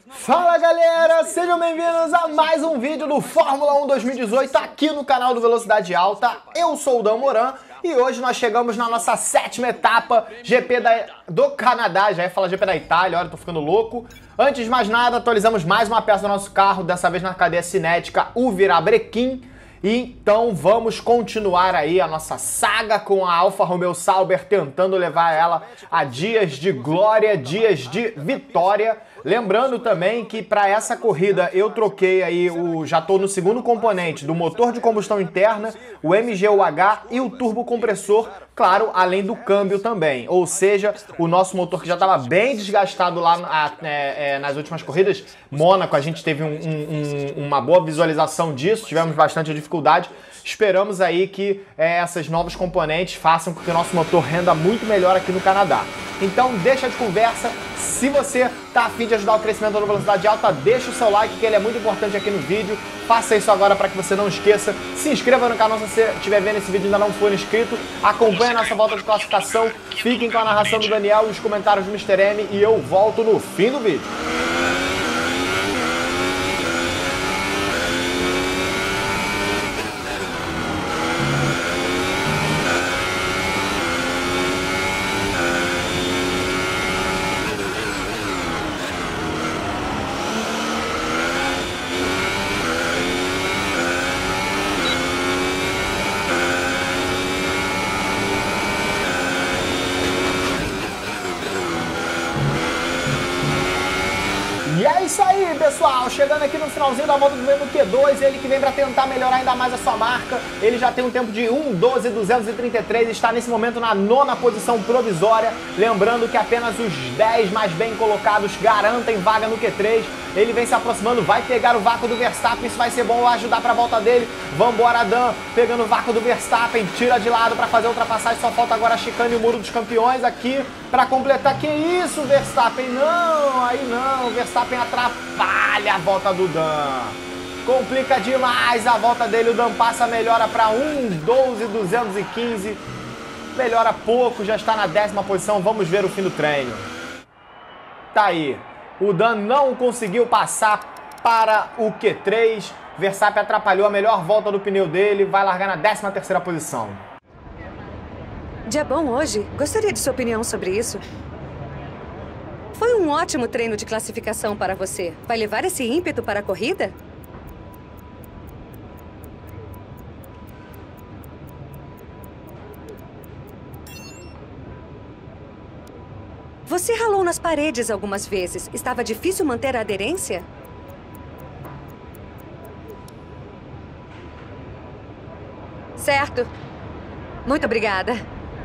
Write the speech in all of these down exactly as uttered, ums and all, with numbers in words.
Fala galera, sejam bem-vindos a mais um vídeo do Fórmula um dois mil e dezoito aqui no canal do Velocidade Alta. Eu sou o Dan Moran e hoje nós chegamos na nossa sétima etapa, G P da, do Canadá, já ia falar G P da Itália, olha, tô ficando louco. Antes de mais nada, atualizamos mais uma peça do nosso carro, dessa vez na cadeia cinética, o Virabrequim. Então vamos continuar aí a nossa saga com a Alfa Romeo Sauber, tentando levar ela a dias de glória, dias de vitória. Lembrando também que para essa corrida eu troquei aí, o, já estou no segundo componente do motor de combustão interna, o M G U H e o turbocompressor, claro, além do câmbio também. Ou seja, o nosso motor que já estava bem desgastado lá a, é, é, nas últimas corridas, Mônaco, a gente teve um, um, um, uma boa visualização disso, tivemos bastante dificuldade. Esperamos aí que é, essas novos componentes façam com que o nosso motor renda muito melhor aqui no Canadá. Então deixa de conversa, se você tá a fim de ajudar o crescimento da Velocidade Alta, deixa o seu like que ele é muito importante aqui no vídeo. Faça isso agora para que você não esqueça. Se inscreva no canal se você estiver vendo esse vídeo e ainda não for inscrito. Acompanhe a nossa volta de classificação. Fiquem com a narração do Daniel e os comentários do mister M e eu volto no fim do vídeo. E é isso aí, pessoal, chegando aqui no finalzinho da volta do mesmo Q dois, ele que vem para tentar melhorar ainda mais a sua marca. Ele já tem um tempo de um doze duzentos e trinta e três, está nesse momento na nona posição provisória. Lembrando que apenas os dez mais bem colocados garantem vaga no Q três. Ele vem se aproximando, vai pegar o vácuo do Verstappen, isso vai ser bom ajudar para a volta dele. Vambora, Dan, pegando o vácuo do Verstappen, tira de lado para fazer a ultrapassagem, só falta agora a chicane e o muro dos campeões aqui para completar. Que isso, Verstappen? Não, aí não, Verstappen atrapalha a volta do Dan. Complica demais a volta dele, o Dan passa, melhora para um doze duzentos e quinze. Melhora pouco, já está na décima posição, vamos ver o fim do treino. Tá aí. O Dan não conseguiu passar para o Q três. Verstappen atrapalhou a melhor volta do pneu dele. Vai largar na décima terceira posição. Dia bom hoje. Gostaria de sua opinião sobre isso. Foi um ótimo treino de classificação para você. Vai levar esse ímpeto para a corrida? Você ralou nas paredes algumas vezes. Estava difícil manter a aderência? Certo. Muito obrigada.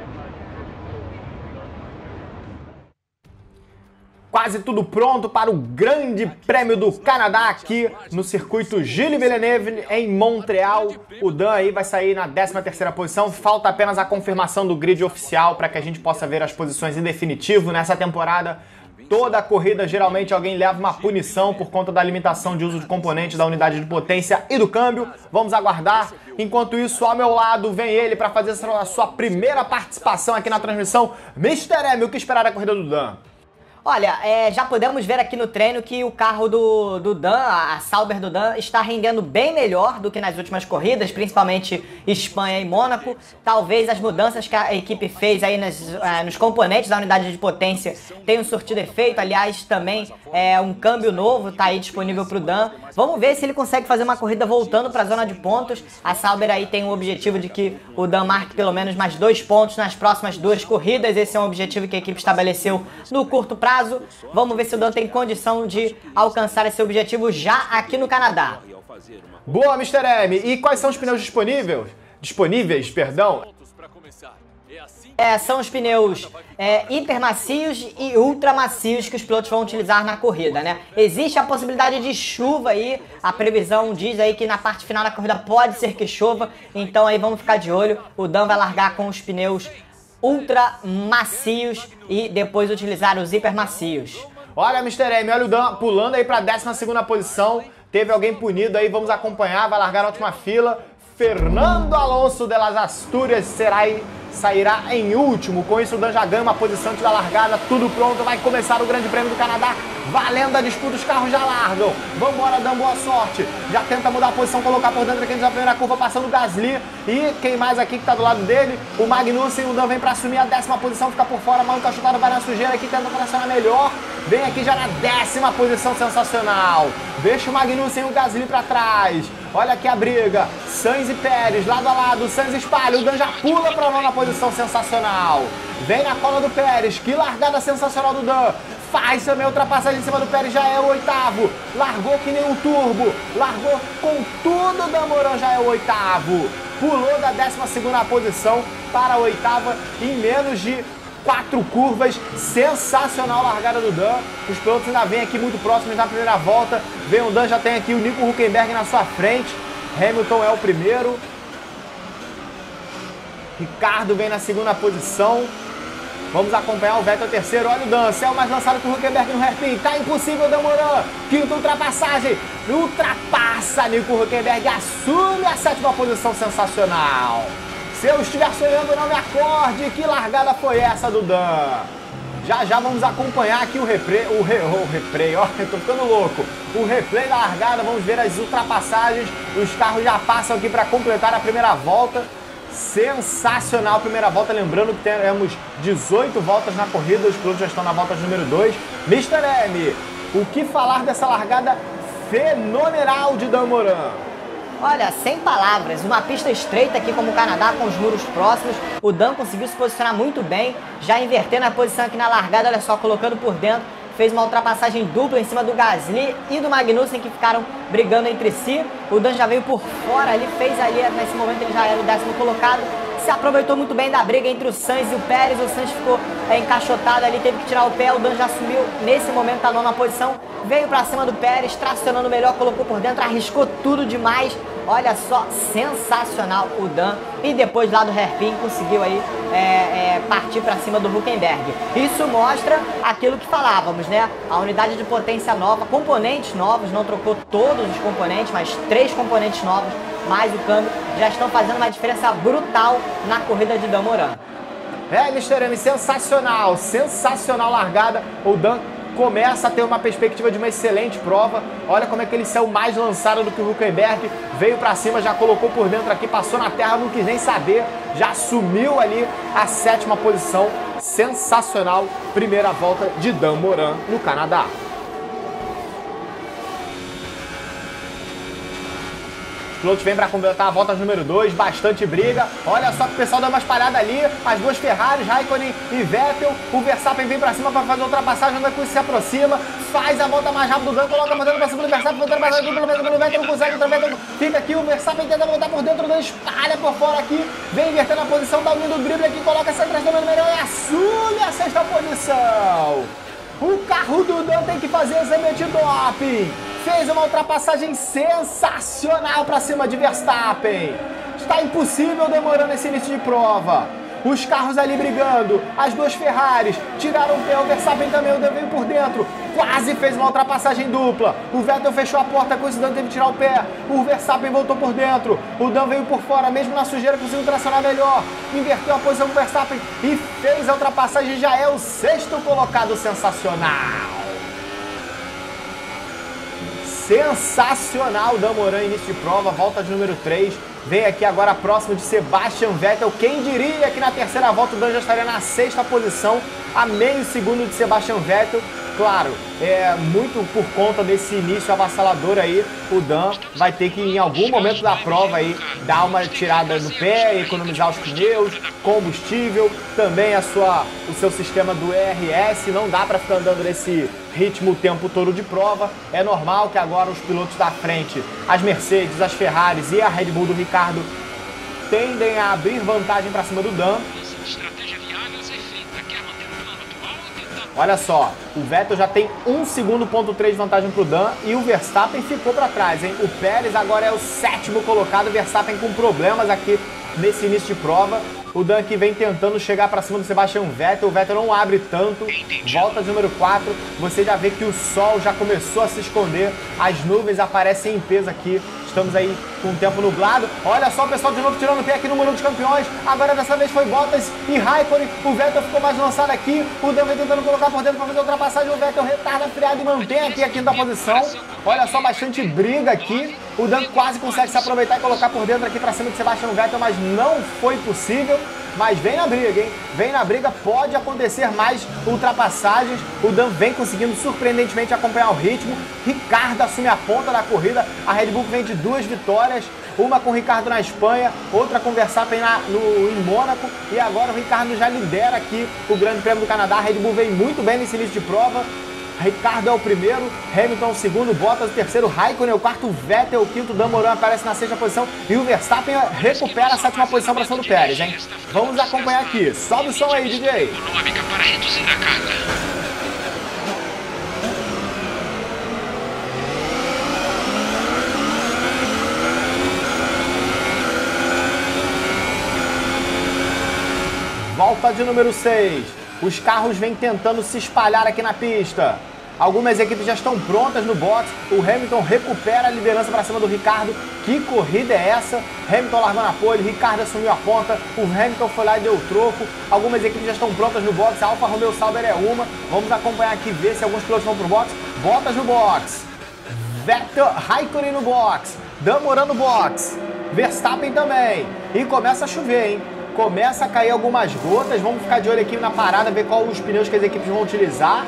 Quase tudo pronto para o Grande Prêmio do Canadá aqui no circuito Gilles Villeneuve em Montreal. O Dan aí vai sair na décima terceira posição. Falta apenas a confirmação do grid oficial para que a gente possa ver as posições em definitivo. Nessa temporada, toda a corrida, geralmente alguém leva uma punição por conta da limitação de uso de componentes da unidade de potência e do câmbio. Vamos aguardar. Enquanto isso, ao meu lado, vem ele para fazer a sua primeira participação aqui na transmissão. mister M, o que esperar da corrida do Dan? Olha, é, já podemos ver aqui no treino que o carro do, do Dan, a Sauber do Dan, está rendendo bem melhor do que nas últimas corridas, principalmente Espanha e Mônaco. Talvez as mudanças que a equipe fez aí nas, é, nos componentes da unidade de potência tenham surtido efeito. Aliás, também é, um câmbio novo está aí disponível para o Dan. Vamos ver se ele consegue fazer uma corrida voltando para a zona de pontos. A Sauber aí tem o objetivo de que o Dan marque pelo menos mais dois pontos nas próximas duas corridas. Esse é um objetivo que a equipe estabeleceu no curto prazo. Vamos ver se o Dan tem condição de alcançar esse objetivo já aqui no Canadá. Boa, mister M. E quais são os pneus disponíveis? Disponíveis, perdão. É, são os pneus é, hipermacios e ultramacios que os pilotos vão utilizar na corrida, né? Existe a possibilidade de chuva aí, a previsão diz aí que na parte final da corrida pode ser que chova, então aí vamos ficar de olho. O Dan vai largar com os pneus ultra macios e depois utilizar os hiper macios. Olha, mister M, olha o Dan pulando aí para a décima segunda posição. Teve alguém punido aí, vamos acompanhar, vai largar na última fila. Fernando Alonso de las Asturias será aí sairá em último. Com isso, o Dan já ganha uma posição antes da largada. Tudo pronto, vai começar o Grande Prêmio do Canadá. Valendo a disputa, os carros já largam. Vambora, Dan, boa sorte. Já tenta mudar a posição, colocar por dentro aqui na primeira curva, passando o Gasly. E quem mais aqui que tá do lado dele? O Magnussen. O Dan vem pra assumir a décima posição, fica por fora. Mão encaixotada, vai na sujeira aqui, tenta tracionar melhor. Vem aqui já na décima posição, sensacional. Deixa o Magnussen e o Gasly pra trás. Olha aqui a briga. Sainz e Pérez, lado a lado. Sainz espalha, o Dan já pula pra nona posição, sensacional. Vem na cola do Pérez, que largada sensacional do Dan. Faz também a ultrapassagem em cima do Pérez, já é o oitavo. Largou que nem um turbo. Largou com tudo, o Dan Moran já é o oitavo. Pulou da décima segunda posição para a oitava em menos de quatro curvas. Sensacional a largada do Dan. Os pilotos ainda vêm aqui muito próximos na primeira volta. Vem o Dan, já tem aqui o Nico Hülkenberg na sua frente. Hamilton é o primeiro. Ricardo vem na segunda posição. Vamos acompanhar o Vettel terceiro. Olha o Dan, céu mais lançado que o Hülkenberg no hairpin. Tá impossível, Dan Moran. Quinta ultrapassagem. Ultrapassa Nico Hülkenberg. Assume a sétima posição, sensacional. Se eu estiver sonhando, não me acorde. Que largada foi essa do Dan? Já já vamos acompanhar aqui o replay. O, re, o replay, ó, eu tô ficando louco. O replay da largada. Vamos ver as ultrapassagens. Os carros já passam aqui para completar a primeira volta. Sensacional a primeira volta, lembrando que temos dezoito voltas na corrida, os pilotos já estão na volta número dois. mister M, o que falar dessa largada fenomenal de Dan Moran? Olha, sem palavras, uma pista estreita aqui como o Canadá, com os muros próximos. O Dan conseguiu se posicionar muito bem, já invertendo a posição aqui na largada, olha só, colocando por dentro. Fez uma ultrapassagem dupla em cima do Gasly e do Magnussen, que ficaram brigando entre si. O Dan já veio por fora ali, fez ali, nesse momento ele já era o décimo colocado. Se aproveitou muito bem da briga entre o Sainz e o Pérez. O Sainz ficou é, encaixotado ali, teve que tirar o pé. O Dan já assumiu, nesse momento tá na nona posição. Veio pra cima do Pérez, tracionando melhor, colocou por dentro, arriscou tudo demais. Olha só, sensacional o Dan. E depois lá do hairpin conseguiu aí é, é, partir para cima do Hülkenberg. Isso mostra aquilo que falávamos, né? A unidade de potência nova, componentes novos, não trocou todos os componentes, mas três componentes novos, mais o câmbio, já estão fazendo uma diferença brutal na corrida de Dan Moran. É, mister M, sensacional, sensacional largada. O Dan começa a ter uma perspectiva de uma excelente prova. Olha como é que ele saiu mais lançado do que o Hülkenberg. Veio pra cima, já colocou por dentro aqui, passou na terra, não quis nem saber. Já assumiu ali a sétima posição. Sensacional primeira volta de Dan Moran no Canadá. Os pilotos vêm para completar a volta número dois, bastante briga. Olha só que o pessoal dá uma espalhada ali. As duas Ferraris, Raikkonen e Vettel. O Verstappen vem para cima para fazer a ultrapassagem. Anda com isso, se aproxima. Faz a volta mais rápido do Dan, coloca mandando para cima do Verstappen. Ultrapassagem do Vettel, não consegue. O Vettel fica aqui. O Verstappen tenta voltar por dentro. O Dan espalha por fora aqui. Vem invertendo a posição, dá o do drible aqui. Coloca essa atrás do melhor e assume a sexta posição. O carro do Dan tem que fazer esse antidoping. Fez uma ultrapassagem sensacional para cima de Verstappen. Está impossível demorando esse início de prova. Os carros ali brigando, as duas Ferraris tiraram o pé, o Verstappen também, o Dan veio por dentro, quase fez uma ultrapassagem dupla. O Vettel fechou a porta, com isso o Dan teve que tirar o pé. O Verstappen voltou por dentro, o Dan veio por fora, mesmo na sujeira conseguiu tracionar melhor. Inverteu a posição do Verstappen e fez a ultrapassagem, já é o sexto colocado, sensacional. Sensacional, Dan Moran, início de prova, volta de número três. Vem aqui agora próximo de Sebastian Vettel. Quem diria que na terceira volta o Dan já estaria na sexta posição, a meio segundo de Sebastian Vettel. Claro, é muito por conta desse início avassalador aí, o Dan vai ter que em algum momento da prova aí dar uma tirada no pé, economizar os pneus, combustível, também a sua, o seu sistema do E R S, não dá para ficar andando nesse ritmo o tempo todo de prova. É normal que agora os pilotos da frente, as Mercedes, as Ferraris e a Red Bull do Ricardo tendem a abrir vantagem para cima do Dan. Olha só, o Vettel já tem um segundo ponto três de vantagem para o Dan e o Verstappen ficou para trás, hein? O Pérez agora é o sétimo colocado, o Verstappen com problemas aqui nesse início de prova. O Dan que vem tentando chegar para cima do Sebastian Vettel, o Vettel não abre tanto. Volta de número quatro, você já vê que o sol já começou a se esconder, as nuvens aparecem em peso aqui. estamos aí com o tempo nublado. Olha só o pessoal de novo tirando o pé aqui no Muro dos Campeões. Agora dessa vez foi Bottas e Raikkonen. O Vettel ficou mais lançado aqui. O Dan vem tentando colocar por dentro para fazer a ultrapassagem. O Vettel retarda a freada e mantém aqui a quinta posição. Olha só, bastante briga aqui. O Dan quase consegue se aproveitar e colocar por dentro aqui para cima de Sebastian Vettel, mas não foi possível. Mas vem na briga, hein? Vem na briga, pode acontecer mais ultrapassagens. O Dan vem conseguindo surpreendentemente acompanhar o ritmo. Ricardo assume a ponta da corrida. A Red Bull vem de duas vitórias. Uma com o Ricardo na Espanha, outra com o Verstappen na, no, em Mônaco. E agora o Ricardo já lidera aqui o Grande Prêmio do Canadá. A Red Bull vem muito bem nesse início de prova. Ricardo é o primeiro, Hamilton é o segundo, Bottas o terceiro, Raikkonen é o quarto, Vettel o quinto, Dan Moran aparece na sexta posição e o Verstappen recupera a sétima posição para cima do Pérez, hein? Vamos acompanhar aqui. Sobe o som aí, D J. Econômica para reduzir a carga. Volta de número seis. Os carros vêm tentando se espalhar aqui na pista. Algumas equipes já estão prontas no box. O Hamilton recupera a liderança para cima do Ricardo. Que corrida é essa? Hamilton largou na pole, Ricardo assumiu a ponta. O Hamilton foi lá e deu troco. Algumas equipes já estão prontas no box. A Alfa Romeo Sauber é uma. Vamos acompanhar aqui, ver se alguns pilotos vão pro box. Bottas no box. Vettel, Raikkonen no box. Dan Moran no box. Verstappen também. E começa a chover, hein? Começa a cair algumas gotas. Vamos ficar de olho aqui na parada, ver qual os pneus que as equipes vão utilizar.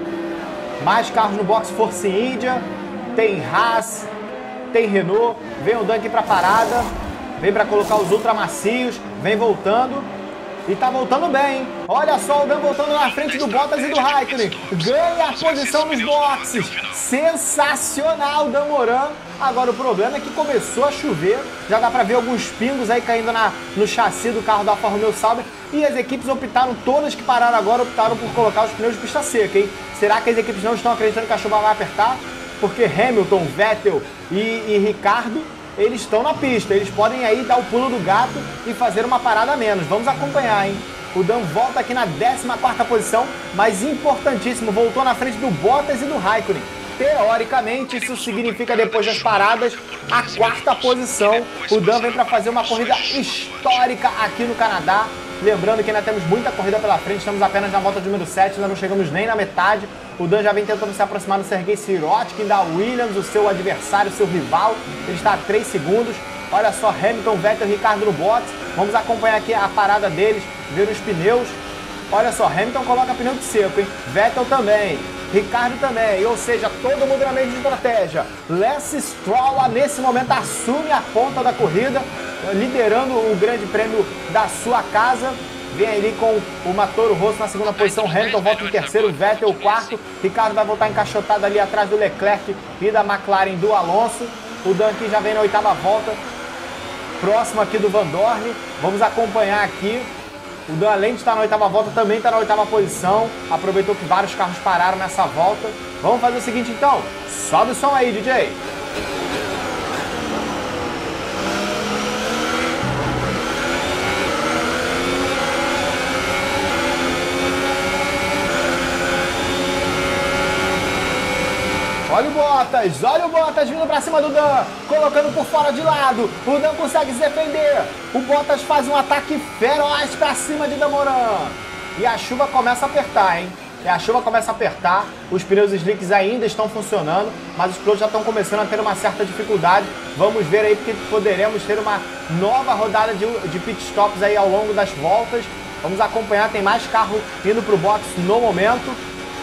Mais carros no box, Force India. Tem Haas, tem Renault. Vem o Dan aqui para a parada. Vem para colocar os ultramacios. Vem voltando. E tá voltando bem, hein? Olha só o Dan voltando na frente do Bottas e do Raikkonen. Ganha a posição nos boxes. Sensacional, Dan Moran. Agora o problema é que começou a chover. Já dá pra ver alguns pingos aí caindo na, no chassi do carro da Alfa Romeo Sauber. E as equipes optaram, todas que pararam agora, optaram por colocar os pneus de pista seca, hein? Será que as equipes não estão acreditando que a chuva vai apertar? Porque Hamilton, Vettel e, e Ricardo, eles estão na pista. Eles podem aí dar o pulo do gato e fazer uma parada a menos. Vamos acompanhar, hein? O Dan volta aqui na décima quarta posição, mas importantíssimo, voltou na frente do Bottas e do Raikkonen. Teoricamente, isso significa, depois das paradas, a quarta posição. O Dan vem para fazer uma corrida histórica aqui no Canadá. Lembrando que ainda temos muita corrida pela frente, estamos apenas na volta de número sete, ainda não chegamos nem na metade. O Dan já vem tentando se aproximar do Sergei Sirotkin, da Williams, o seu adversário, o seu rival. Ele está a três segundos. Olha só, Hamilton, Vettel e Ricardo no box. Vamos acompanhar aqui a parada deles, ver os pneus. Olha só, Hamilton coloca pneu de seco, hein? Vettel também. Ricardo também, ou seja, todo mundo na mesma estratégia. Lance Stroll, nesse momento, assume a ponta da corrida, liderando o grande prêmio da sua casa. Vem ali com o Toro Rosso na segunda posição, Hamilton volta em terceiro, Vettel quarto. Ricardo vai voltar encaixotado ali atrás do Leclerc e da McLaren do Alonso. O Dan aqui já vem na oitava volta, próximo aqui do Van Dorn. Vamos acompanhar aqui. O Dan, além de estar na oitava volta, também está na oitava posição. Aproveitou que vários carros pararam nessa volta. Vamos fazer o seguinte, então. Sobe o som aí, D J. Olha o Bottas, olha o Bottas vindo pra cima do Dan, colocando por fora de lado. O Dan consegue se defender. O Bottas faz um ataque feroz pra cima de Dan Moran. E a chuva começa a apertar, hein? E a chuva começa a apertar. Os pneus slicks ainda estão funcionando, mas os pilotos já estão começando a ter uma certa dificuldade. Vamos ver aí, porque poderemos ter uma nova rodada de, de pitstops aí ao longo das voltas. Vamos acompanhar, tem mais carro indo pro box no momento.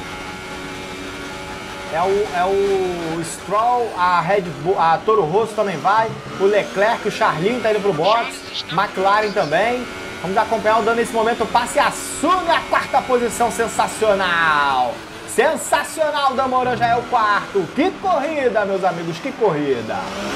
É o, é o Stroll, a Red Bull, a Toro Rosso também vai, o Leclerc, o Charlinho tá indo pro box, McLaren também. Vamos acompanhar o Dan nesse momento, o passe assume a quarta posição, sensacional! Sensacional, Dan Moran já é o quarto. Que corrida, meus amigos, que corrida!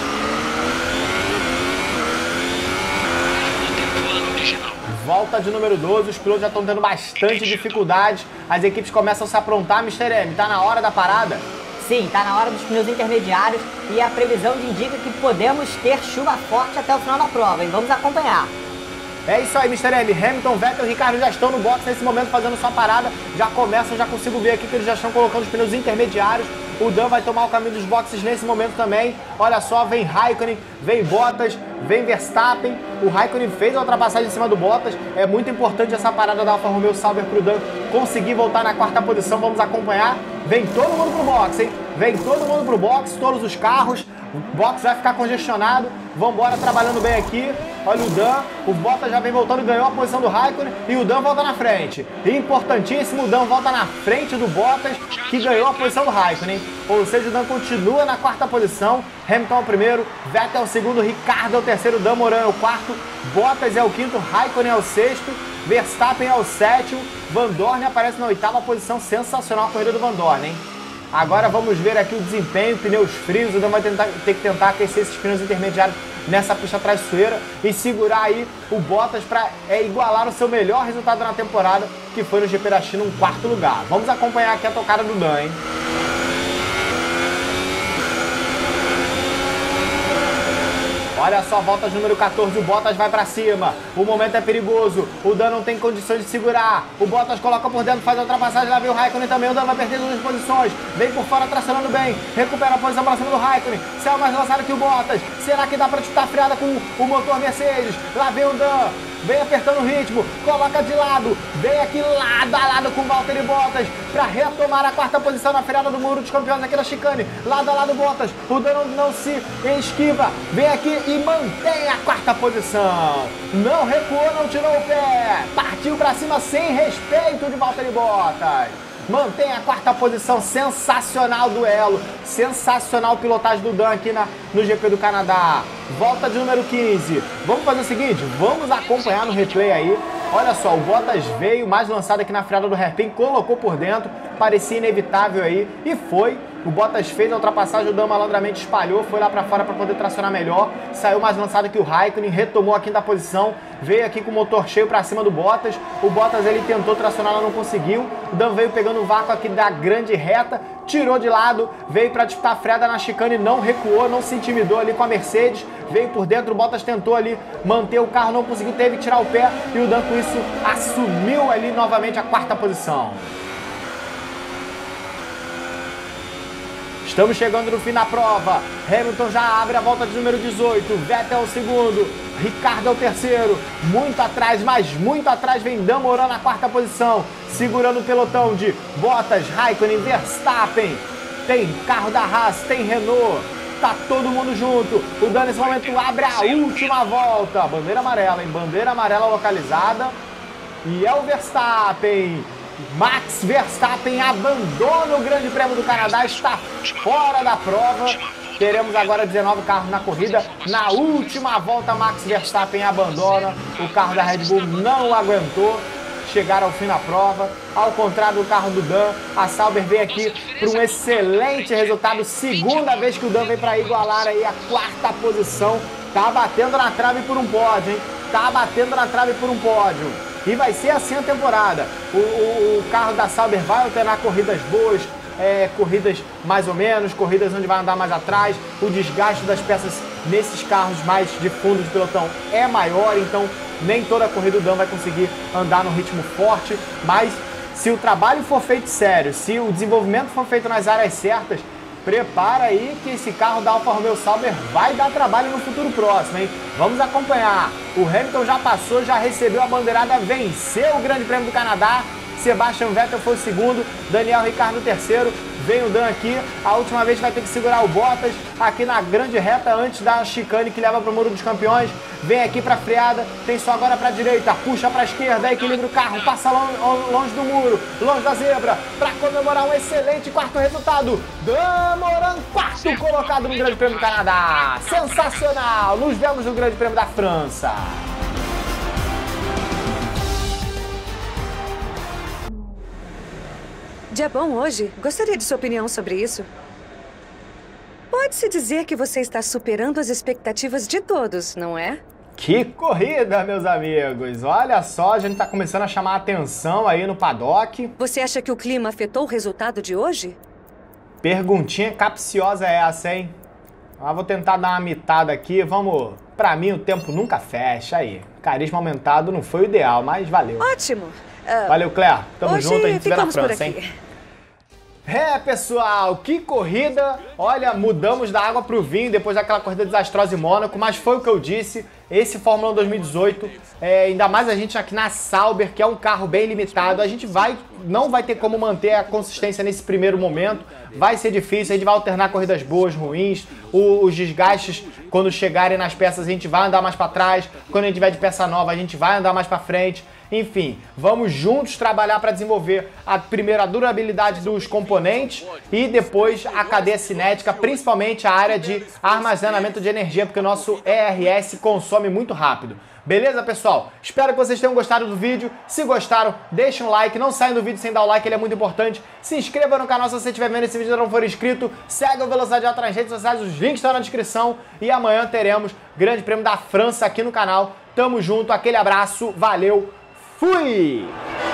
Volta de número doze, os pilotos já estão tendo bastante dificuldade. As equipes começam a se aprontar, mister M. Tá na hora da parada? Sim, tá na hora dos pneus intermediários e a previsão indica que podemos ter chuva forte até o final da prova, hein? Vamos acompanhar. É isso aí, mister M. Hamilton, Vettel e Ricardo já estão no box nesse momento fazendo sua parada. Já começam, já consigo ver aqui que eles já estão colocando os pneus intermediários. O Dan vai tomar o caminho dos boxes nesse momento também. Olha só, vem Raikkonen, vem Bottas, vem Verstappen. O Raikkonen fez a ultrapassagem em cima do Bottas. É muito importante essa parada da Alfa Romeo Sauber pro Dan conseguir voltar na quarta posição. Vamos acompanhar. Vem todo mundo pro box, hein? Vem todo mundo pro box, todos os carros. O box vai ficar congestionado. Vambora trabalhando bem aqui. Olha o Dan. O Bottas já vem voltando, ganhou a posição do Raikkonen. E o Dan volta na frente. Importantíssimo, o Dan volta na frente do Bottas, que ganhou a posição do Raikkonen. Ou seja, o Dan continua na quarta posição. Hamilton é o primeiro, Vettel é o segundo, Ricardo é o terceiro, Dan Moran é o quarto, Bottas é o quinto, Raikkonen é o sexto, Verstappen é o sétimo, Van Dorn aparece na oitava posição. Sensacional a corrida do Van Dorn, hein? Agora vamos ver aqui o desempenho, pneus frios. O Dan vai tentar, ter que tentar aquecer esses pneus intermediários nessa pista traiçoeira e segurar aí o Bottas para é, igualar o seu melhor resultado na temporada, que foi no G P da China, um quarto lugar. Vamos acompanhar aqui a tocada do Dan, hein? Olha só, volta número quatorze, o Bottas vai pra cima. O momento é perigoso, o Dan não tem condições de segurar. O Bottas coloca por dentro, faz a ultrapassagem, lá vem o Raikkonen também. O Dan vai perder duas posições, vem por fora tracionando bem, recupera a posição pra cima do Raikkonen. Saiu mais lançado que o Bottas. Será que dá pra disputar a freada com o motor Mercedes? Lá vem o Dan, vem apertando o ritmo, coloca de lado, vem aqui lado a lado com o Valtteri Bottas para retomar a quarta posição na freada do Muro dos Campeões aqui da chicane. Lado a lado Bottas, o Dan não, não se esquiva, vem aqui e mantém a quarta posição. Não recuou, não tirou o pé, partiu para cima sem respeito de Valtteri Bottas. Mantém a quarta posição, sensacional duelo, sensacional pilotagem do Dan aqui na, no G P do Canadá. Volta de número quinze. Vamos fazer o seguinte, vamos acompanhar no replay aí. Olha só, o Bottas veio mais lançado aqui na freada do hairpin, colocou por dentro, parecia inevitável aí e foi. O Bottas fez a ultrapassagem, o Dan malandramente espalhou, foi lá pra fora para poder tracionar melhor. Saiu mais lançado que o Raikkonen, retomou a quinta posição, veio aqui com o motor cheio pra cima do Bottas. O Bottas ele tentou tracionar, não conseguiu. O Dan veio pegando o vácuo aqui da grande reta, tirou de lado, veio para disputar a freada na chicane, não recuou, não se intimidou ali com a Mercedes. Veio por dentro, o Bottas tentou ali manter o carro, não conseguiu, teve que tirar o pé. E o Dan com isso assumiu ali novamente a quarta posição. Estamos chegando no fim da prova. Hamilton já abre a volta de número dezoito. Vettel é o segundo. Ricardo é o terceiro. Muito atrás, mas muito atrás vem Dan Moran na quarta posição. Segurando o pelotão de Bottas, Raikkonen, Verstappen. Tem carro da Haas, tem Renault. Tá todo mundo junto. O Dan nesse momento abre a última volta. Bandeira amarela, hein? Bandeira amarela localizada. E é o Verstappen. Max Verstappen abandona o Grande Prêmio do Canadá, está fora da prova. Teremos agora dezenove carros na corrida. Na última volta, Max Verstappen abandona. O carro da Red Bull não aguentou chegar ao fim da prova. Ao contrário do carro do Dan, a Sauber vem aqui para um excelente resultado. Segunda vez que o Dan vem para igualar aí a quarta posição. Tá batendo na trave por um pódio, hein? Tá batendo na trave por um pódio. E vai ser assim a temporada. O, o, o carro da Sauber vai alternar corridas boas, é, corridas mais ou menos, corridas onde vai andar mais atrás. O desgaste das peças nesses carros mais de fundo de pelotão é maior, então nem toda a corrida o Dan vai conseguir andar no ritmo forte. Mas se o trabalho for feito sério, se o desenvolvimento for feito nas áreas certas, prepara aí que esse carro da Alfa Romeo Sauber vai dar trabalho no futuro próximo, hein? Vamos acompanhar. O Hamilton já passou, já recebeu a bandeirada, venceu o Grande Prêmio do Canadá. Sebastian Vettel foi o segundo, Daniel Ricciardo o terceiro. Vem o Dan aqui, a última vez vai ter que segurar o Bottas aqui na grande reta antes da chicane que leva para o Muro dos Campeões. Vem aqui para a freada, tem só agora para a direita, puxa para a esquerda, equilibra o carro, passa longe, longe do muro, longe da zebra, para comemorar um excelente quarto resultado. Dan Moran, quarto colocado no Grande Prêmio do Canadá. Sensacional! Nos vemos no Grande Prêmio da França. Dia bom hoje. Gostaria de sua opinião sobre isso. Pode-se dizer que você está superando as expectativas de todos, não é? Que corrida, meus amigos! Olha só, a gente tá começando a chamar a atenção aí no paddock. Você acha que o clima afetou o resultado de hoje? Perguntinha capciosa é essa, hein? Mas vou tentar dar uma mitada aqui. Vamos... Pra mim, o tempo nunca fecha aí. Carisma aumentado não foi o ideal, mas valeu. Ótimo! Uh, Valeu, Claire. Tamo hoje junto, a gente se vê na ficamos por França, aqui. hein? É, pessoal, que corrida! Olha, mudamos da água para o vinho depois daquela corrida desastrosa em Mônaco, mas foi o que eu disse, esse Fórmula um dois mil e dezoito, é, ainda mais a gente aqui na Sauber, que é um carro bem limitado, a gente vai, não vai ter como manter a consistência nesse primeiro momento, vai ser difícil, a gente vai alternar corridas boas, ruins, o, os desgastes, quando chegarem nas peças a gente vai andar mais para trás, quando a gente tiver de peça nova a gente vai andar mais para frente. Enfim, vamos juntos trabalhar para desenvolver a, primeiro a durabilidade dos componentes e depois a cadeia cinética, principalmente a área de armazenamento de energia, porque o nosso E R S consome muito rápido. Beleza, pessoal? Espero que vocês tenham gostado do vídeo. Se gostaram, deixem um like. Não saiam do vídeo sem dar o like, ele é muito importante. Se inscreva no canal se você estiver vendo esse vídeo e não for inscrito. Segue o Velocidade Alta nas redes sociais, os links estão na descrição. E amanhã teremos Grande Prêmio da França aqui no canal. Tamo junto, aquele abraço, valeu, fui!